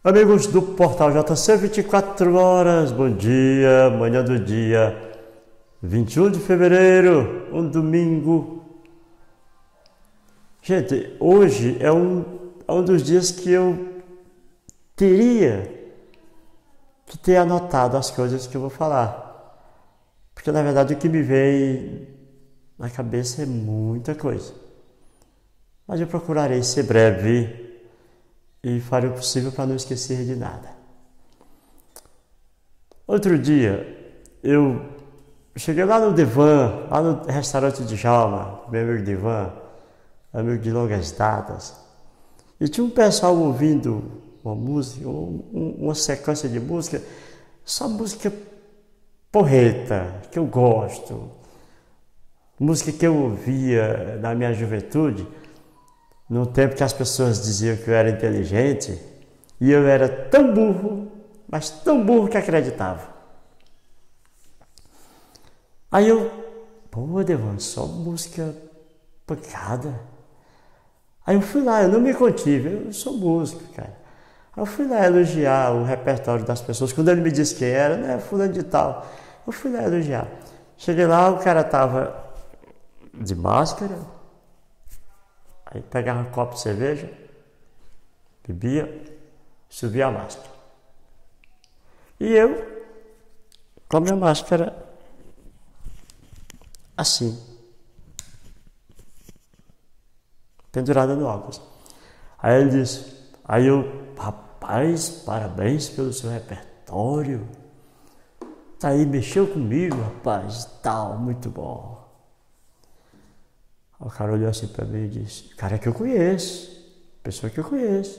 Amigos do Portal JC 24 horas, bom dia, manhã do dia 21 de fevereiro, um domingo. Gente, hoje é um dos dias que eu teria que ter anotado as coisas que eu vou falar, porque na verdade o que me vem na cabeça é muita coisa, mas eu procurarei ser breve e farei o possível para não esquecer de nada. Outro dia, eu cheguei lá no Devan, lá no restaurante de Djalma, meu amigo Devan, amigo de longas datas, e tinha um pessoal ouvindo uma música, uma sequência de música, só música porreta, que eu gosto, música que eu ouvia na minha juventude, no tempo que as pessoas diziam que eu era inteligente, e eu era tão burro, mas tão burro que acreditava. Aí pô, Devan, só música pancada. Aí eu fui lá, eu não me contive, eu sou músico, cara. Aí eu fui lá elogiar o repertório das pessoas, quando ele me disse quem era, né, fulano de tal. Eu fui lá elogiar. Cheguei lá, o cara tava de máscara, aí pegava um copo de cerveja, bebia, subia a máscara. E eu, com a minha máscara, assim, pendurada no óculos. Aí ele disse, rapaz, parabéns pelo seu repertório. Tá aí, mexeu comigo, rapaz, tal, muito bom. O cara olhou assim para mim e disse, cara que eu conheço, pessoa que eu conheço.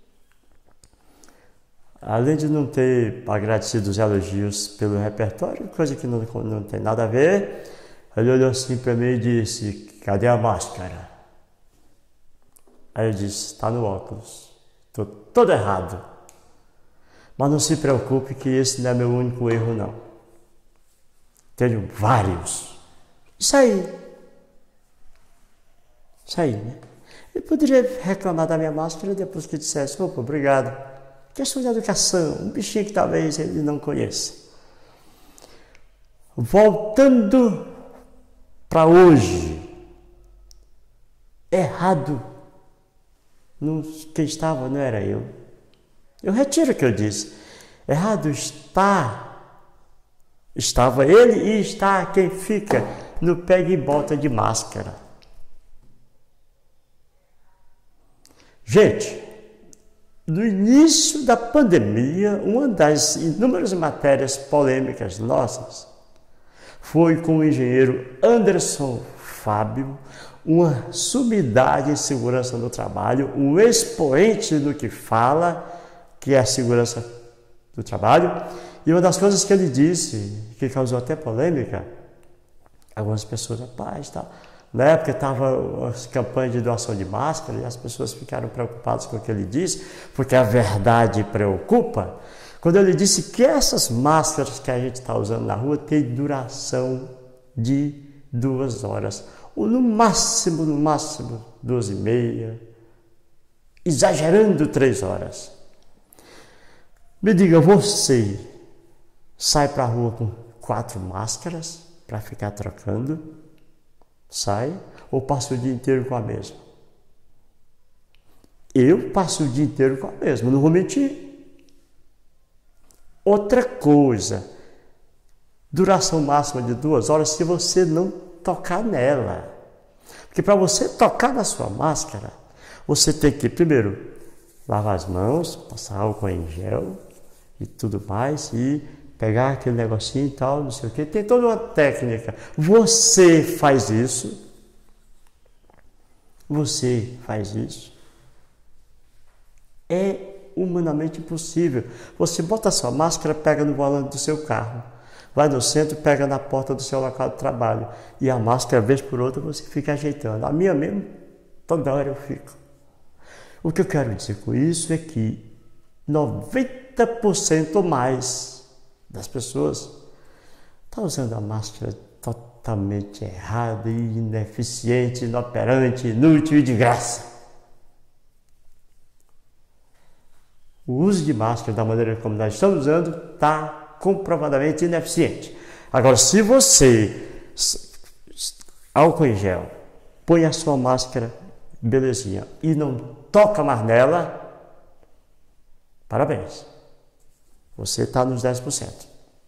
Além de não ter agradecido os elogios pelo repertório, coisa que não tem nada a ver, ele olhou assim para mim e disse, cadê a máscara? Aí eu disse, está no óculos, estou todo errado. Mas não se preocupe que esse não é meu único erro não. Tenho vários. Isso aí, né? Eu poderia reclamar da minha máscara depois que dissesse, opa, obrigado. Questão de educação, um bichinho que talvez ele não conheça. Voltando para hoje, errado, quem estava não era eu. Eu retiro o que eu disse. Errado estava ele e está quem fica no pega e bota de máscara. Gente, no início da pandemia, uma das inúmeras matérias polêmicas nossas foi com o engenheiro Anderson Fábio, uma sumidade em segurança no trabalho, um expoente do que fala, que é a segurança do trabalho. E uma das coisas que ele disse, que causou até polêmica, algumas pessoas, rapaz, tal. Na época estava as campanhas de doação de máscara e as pessoas ficaram preocupadas com o que ele disse, porque a verdade preocupa. Quando ele disse que essas máscaras que a gente está usando na rua têm duração de 2 horas, ou no máximo 2h30, exagerando 3 horas. Me diga, você sai para a rua com 4 máscaras para ficar trocando? Sai ou passa o dia inteiro com a mesma? Eu passo o dia inteiro com a mesma, não vou mentir. Outra coisa, duração máxima de 2 horas se você não tocar nela. Porque para você tocar na sua máscara, você tem que primeiro lavar as mãos, passar álcool em gel e tudo mais, e pegar aquele negocinho e tal, não sei o que. Tem toda uma técnica. Você faz isso. É humanamente impossível. Você bota a sua máscara, pega no volante do seu carro, vai no centro, pega na porta do seu local de trabalho, e a máscara, vez por outra, você fica ajeitando. A minha mesmo, toda hora eu fico. O que eu quero dizer com isso é que 90% ou mais das pessoas está usando a máscara totalmente errada, ineficiente, inoperante, inútil e de graça. o uso de máscara da maneira como nós estamos usando está comprovadamente ineficiente. Agora, se você, álcool em gel, põe a sua máscara, belezinha, e não toca mais nela, parabéns. Você está nos 10%.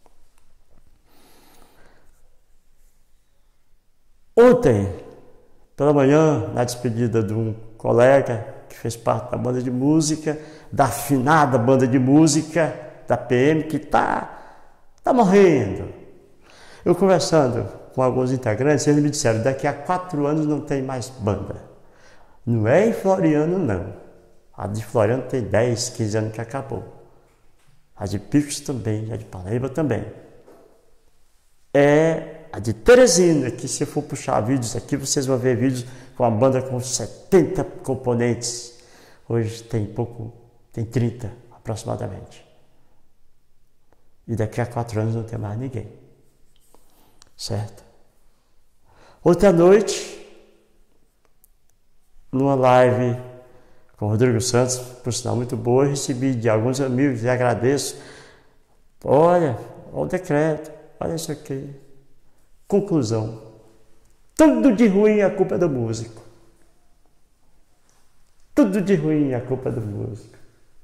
Ontem, pela manhã, na despedida de um colega que fez parte da banda de música, da afinada banda de música da PM, que está morrendo. Eu conversando com alguns integrantes, eles me disseram, daqui a 4 anos não tem mais banda. Não é em Floriano, não. A de Floriano tem 10, 15 anos que acabou. A de Picos também, a de Paraíba também. É a de Teresina, que se for puxar vídeos aqui, vocês vão ver vídeos com uma banda com 70 componentes. Hoje tem 30 aproximadamente. E daqui a 4 anos não tem mais ninguém. Certo? Outra noite, numa live com o Rodrigo Santos, por sinal muito boa, eu recebi de alguns amigos e agradeço. Olha o decreto, olha isso aqui. Conclusão. Tudo de ruim é a culpa do músico. Tudo de ruim é a culpa do músico.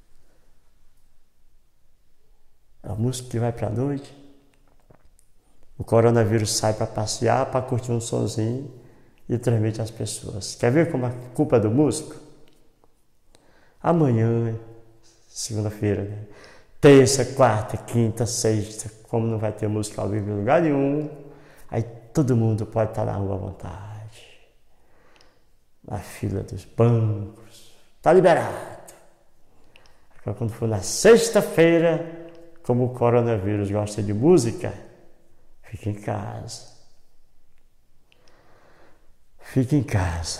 É o músico que vai para a noite. O coronavírus sai para passear, para curtir um sonzinho e transmite às pessoas. Quer ver como a culpa é do músico? Amanhã, segunda-feira, né? Terça, quarta, quinta, sexta, como não vai ter música ao vivo em lugar nenhum, aí todo mundo pode estar na rua à vontade, na fila dos bancos, está liberado. Agora, quando for na sexta-feira, como o coronavírus gosta de música, fique em casa. Fique em casa.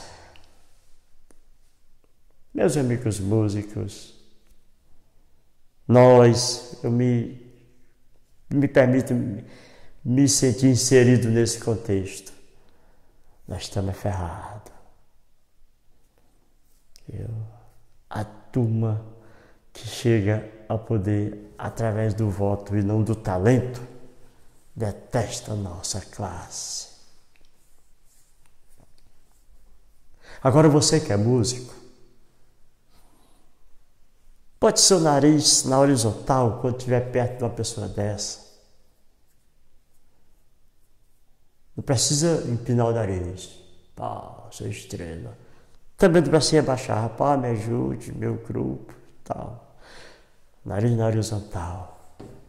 Meus amigos músicos, eu me permito me sentir inserido nesse contexto. Nós estamos ferrados. A turma que chega ao poder através do voto e não do talento, detesta a nossa classe. Agora você que é músico, pode ser o nariz na horizontal quando estiver perto de uma pessoa dessa. Não precisa empinar o nariz. Pá, sou estrela. Também não precisa abaixar. Pá, me ajude, meu grupo, tal. Nariz na horizontal.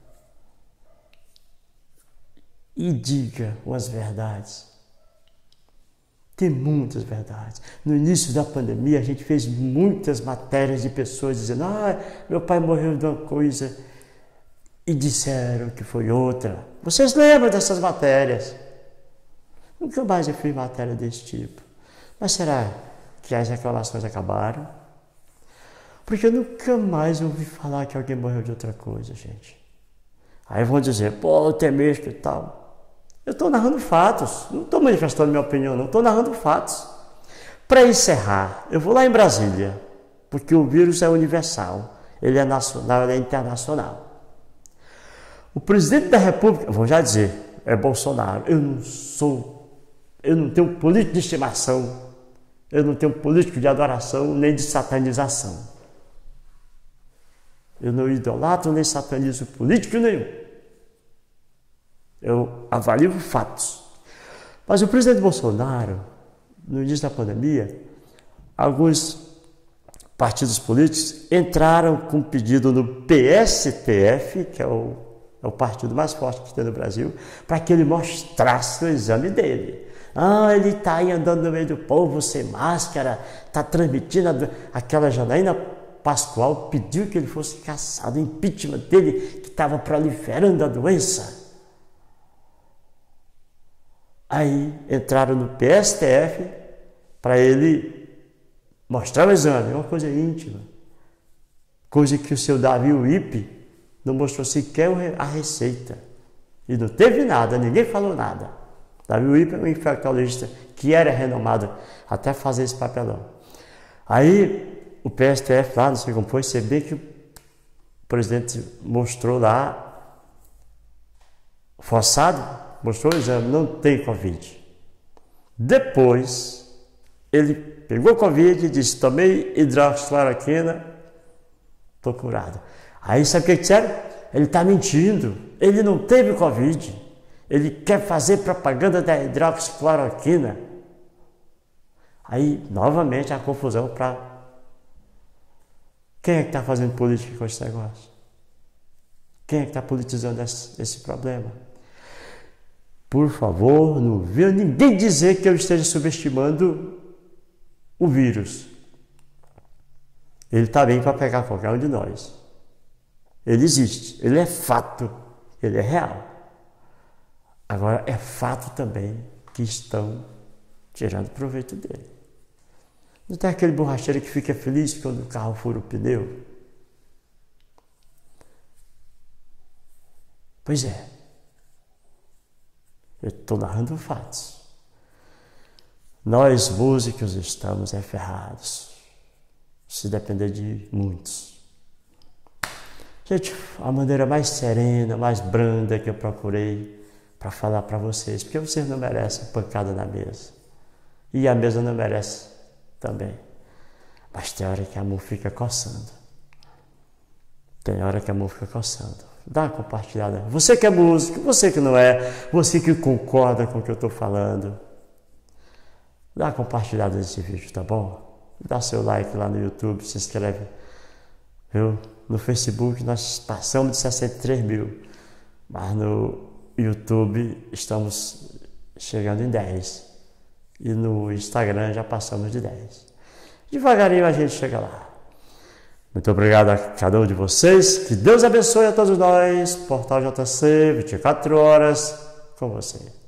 E diga umas verdades. Tem muitas verdades. No início da pandemia, a gente fez muitas matérias de pessoas dizendo: meu pai morreu de uma coisa e disseram que foi outra. Vocês lembram dessas matérias? Nunca mais eu fiz matéria desse tipo. Mas será que as reclamações acabaram? Porque eu nunca mais ouvi falar que alguém morreu de outra coisa, gente. Aí vão dizer: pô, temesco e tal. Eu estou narrando fatos, não estou manifestando minha opinião, não, estou narrando fatos. Para encerrar, eu vou lá em Brasília, porque o vírus é universal, ele é nacional, ele é internacional. O presidente da República, vou já dizer, é Bolsonaro. Eu não tenho político de estimação, eu não tenho político de adoração, nem de satanização. Eu não idolatro nem satanizo político nenhum. Eu avalio fatos. Mas o presidente Bolsonaro, no início da pandemia, alguns partidos políticos entraram com um pedido no PSTF, que é o partido mais forte que tem no Brasil, para que ele mostrasse o exame dele. Ele está aí andando no meio do povo sem máscara, está transmitindo aquela Janaína Pascoal pediu que ele fosse cassado, o impeachment dele, que estava proliferando a doença. Aí entraram no PSTF para ele mostrar o exame, é uma coisa íntima. Coisa que o seu Davi Uípe não mostrou sequer a receita. E não teve nada, ninguém falou nada. Davi Uípe é um infectologista que era renomado até fazer esse papelão. Aí o PSTF lá, não sei como foi, se bem que presidente mostrou lá, forçado, mostrou o exame, não tem Covid. Depois, ele pegou Covid e disse, tomei hidroxicloroquina, estou curado. Aí sabe o que disseram? Ele está mentindo, ele não teve Covid, ele quer fazer propaganda da hidroxicloroquina. Aí, novamente, a confusão para... Quem é que está fazendo política com esse negócio? Quem é que está politizando esse problema? Por favor, não veja ninguém dizer que eu esteja subestimando o vírus. Ele está bem para pegar qualquer um de nós. Ele existe, ele é fato, ele é real. Agora, é fato também que estão tirando proveito dele. Não tem aquele borracheiro que fica feliz quando o carro fura o pneu? Pois é. Eu estou narrando fatos. Nós, músicos, estamos ferrados. Se depender de muitos. Gente, a maneira mais serena, mais branda que eu procurei para falar para vocês, porque vocês não merecem pancada na mesa. E a mesa não merece também. Mas tem hora que a mão fica coçando. Tem hora que a mão fica coçando. Dá uma compartilhada. Você que é músico, você que não é, você que concorda com o que eu estou falando, dá uma compartilhada nesse vídeo, tá bom? Dá seu like lá no YouTube, se inscreve. Viu? No Facebook nós passamos de 63 mil, mas no YouTube estamos chegando em 10. E no Instagram já passamos de 10. Devagarinho a gente chega lá. Muito obrigado a cada um de vocês. Que Deus abençoe a todos nós. Portal JC, 24 horas com você.